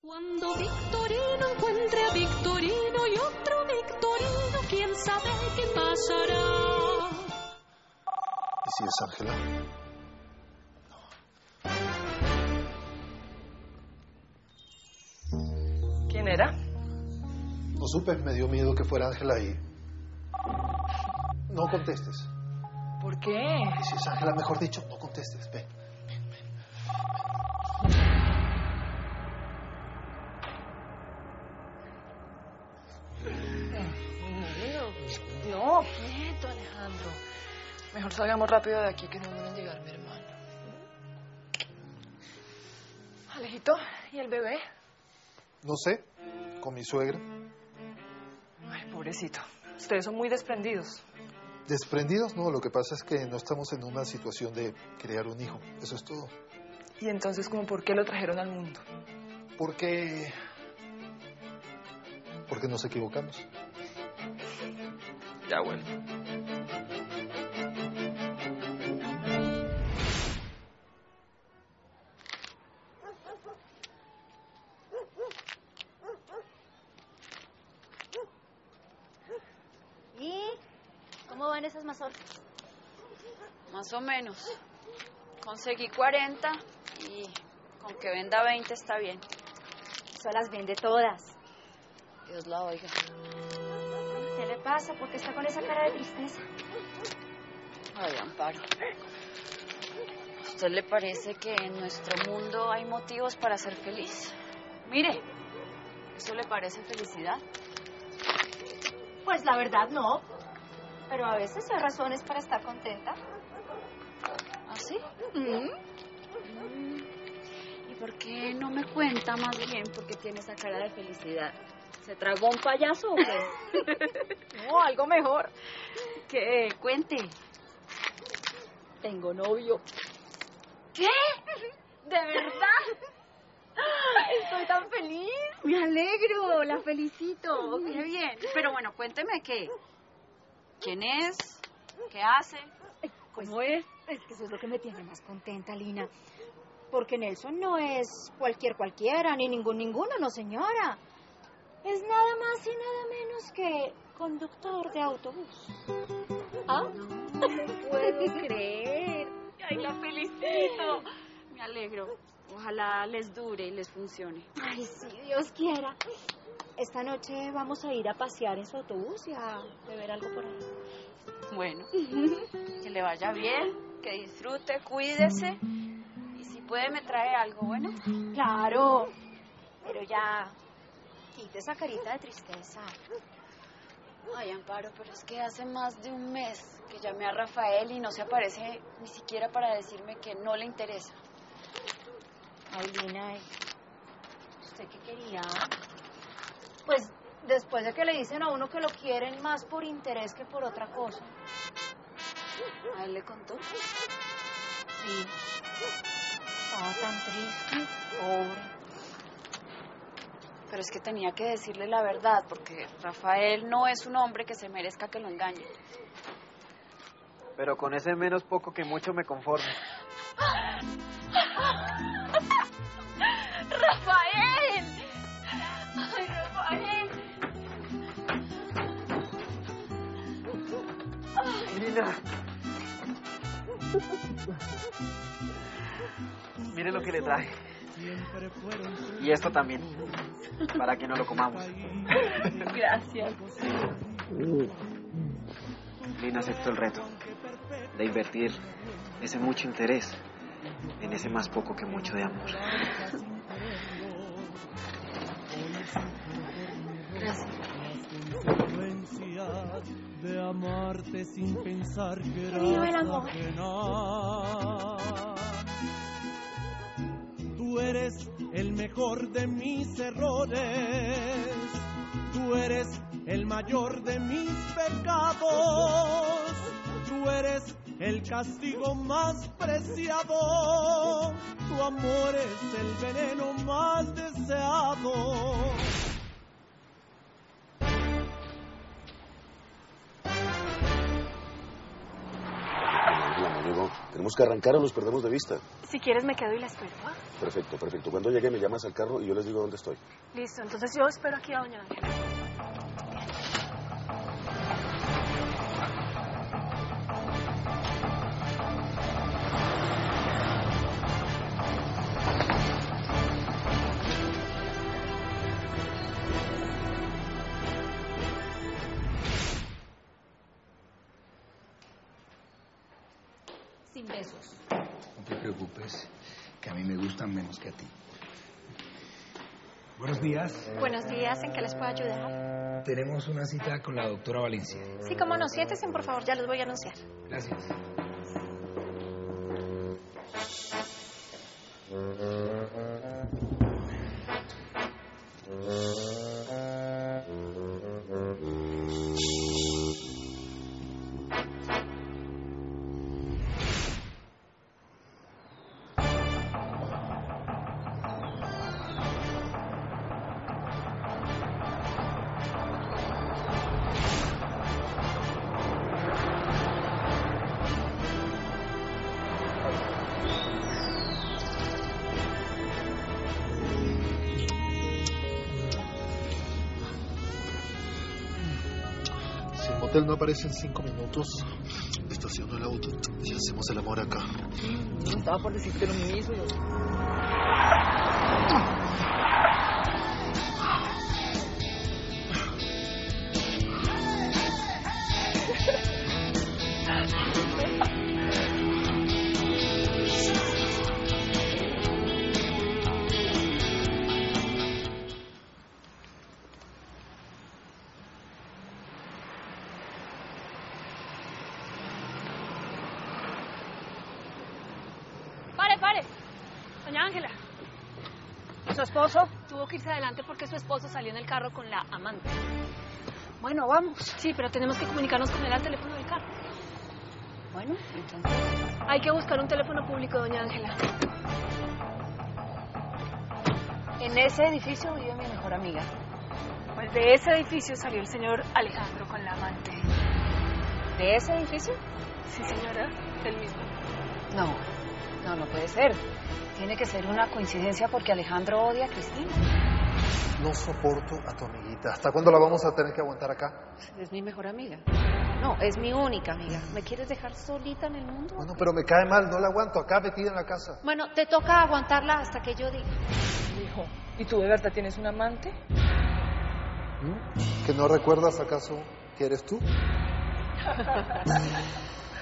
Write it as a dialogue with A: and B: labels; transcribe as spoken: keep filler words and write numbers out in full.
A: Cuando Victorino encuentre a Victorino y otro Victorino, quién sabe qué pasará.
B: ¿Y si es Ángela?
C: No. ¿Quién era?
B: No supe, me dio miedo que fuera Ángela y... No contestes.
C: ¿Por qué?
B: ¿Y si es Ángela, mejor dicho, no contestes, ven.
C: No, quieto, Alejandro. Mejor salgamos rápido de aquí que no van a llegar mi hermano. Alejito, ¿y el bebé?
B: No sé, con mi suegra.
C: Ay, pobrecito. Ustedes son muy desprendidos.
B: ¿Desprendidos? No, lo que pasa es que no estamos en una situación de crear un hijo. Eso es todo.
C: ¿Y entonces cómo por qué lo trajeron al mundo?
B: Porque... Porque nos equivocamos.
C: Ya vuelvo.
D: ¿Y cómo van esas mazorcas?
E: Más o menos. Conseguí cuarenta y con que venda veinte está bien.
D: Eso las vende todas.
E: Dios la oiga.
D: ¿Qué le pasa? ¿Por qué está con esa cara de tristeza?
E: Ay, Amparo. ¿A usted le parece que en nuestro mundo hay motivos para ser feliz? Mire, ¿eso le parece felicidad?
D: Pues la verdad no. Pero a veces hay razones para estar contenta.
E: ¿Ah, sí?
D: ¿Mm?
E: Mm. ¿Y por qué no me cuenta más bien por qué tiene esa cara de felicidad? ¿Se tragó un payaso o qué?
D: No, algo mejor.
E: ¿Qué? Cuente. Tengo novio.
D: ¿Qué? ¿De verdad? Estoy tan feliz.
E: Me alegro, la felicito. Qué bien. Pero bueno, cuénteme qué. ¿Quién es? ¿Qué hace?
D: ¿Cómo es? Es que eso es lo que me tiene más contenta, Lina. Porque Nelson no es cualquier cualquiera, ni ningún ninguno, no señora. Es nada más y nada menos que conductor de autobús. ¿Ah?
E: No me puedo creer. Ay, la felicito. Me alegro. Ojalá les dure y les funcione.
D: Ay, sí, Dios quiera. Esta noche vamos a ir a pasear en su autobús y a beber algo por ahí.
E: Bueno, que le vaya bien, que disfrute, cuídese. Y si puede me trae algo, ¿bueno?
D: Claro, pero ya quite esa carita de tristeza.
E: Ay, Amparo, pero es que hace más de un mes que llamé a Rafael y no se aparece ni siquiera para decirme que no le interesa.
D: Ay, Lina, ¿usted qué quería? Pues después de que le dicen a uno que lo quieren más por interés que por otra cosa.
E: ¿A él le contó?
D: Sí. Estaba tan triste, pobre.
E: Pero es que tenía que decirle la verdad, porque Rafael no es un hombre que se merezca que lo engañe.
F: Pero con ese menos poco que mucho me conformo.
E: ¡Rafael! ¡Ay, Rafael!
F: Lina. Mire lo que le traje. Y esto también, para que no lo comamos.
E: Gracias.
F: Lina aceptó el reto de invertir ese mucho interés en ese más poco que mucho de amor.
E: Gracias.
G: De amarte sin pensar que eras
D: ¡Viva el amor!
G: ajena. Tú eres el mejor de mis errores, tú eres el mayor de mis pecados, tú eres el castigo más preciado, tu amor es el veneno más deseado.
H: Tenemos que arrancar o nos perdemos de vista.
I: Si quieres me quedo y la espero, ¿va?
H: Perfecto, perfecto. Cuando llegue me llamas al carro y yo les digo dónde estoy.
I: Listo, entonces yo espero aquí a doña Ángela.
D: Sin besos.
J: No te preocupes, que a mí me gustan menos que a ti. Buenos días.
I: Buenos días, ¿en qué les puedo ayudar?
J: Tenemos una cita con la doctora Valencia.
I: Sí, cómo no, siéntense, por favor, ya los voy a anunciar.
J: Gracias.
B: Si el motel no aparece en cinco minutos, estaciono el auto y hacemos el amor acá.
C: No estaba por decirte lo mismo.
I: Pare, pare. Doña Ángela. Su esposo tuvo que irse adelante porque su esposo salió en el carro con la amante.
E: Bueno, vamos.
I: Sí, pero tenemos que comunicarnos con él al teléfono del carro.
E: Bueno, entonces...
I: Hay que buscar un teléfono público, doña Ángela.
E: En ese edificio vive mi mejor amiga.
I: Pues de ese edificio salió el señor Alejandro con la amante.
E: ¿De ese edificio?
I: Sí, señora, del mismo.
E: No, no, no puede ser. Tiene que ser una coincidencia porque Alejandro odia a Cristina.
B: No soporto a tu amiguita. ¿Hasta cuándo la vamos a tener que aguantar acá?
E: Es mi mejor amiga. No, es mi única amiga. ¿Me quieres dejar solita en el mundo?
B: Bueno, pero me cae mal, no la aguanto acá metida en la casa.
E: Bueno, te toca aguantarla hasta que yo diga.
C: Hijo, ¿y tú de verdad tienes un amante?
B: ¿Que no recuerdas acaso que eres tú?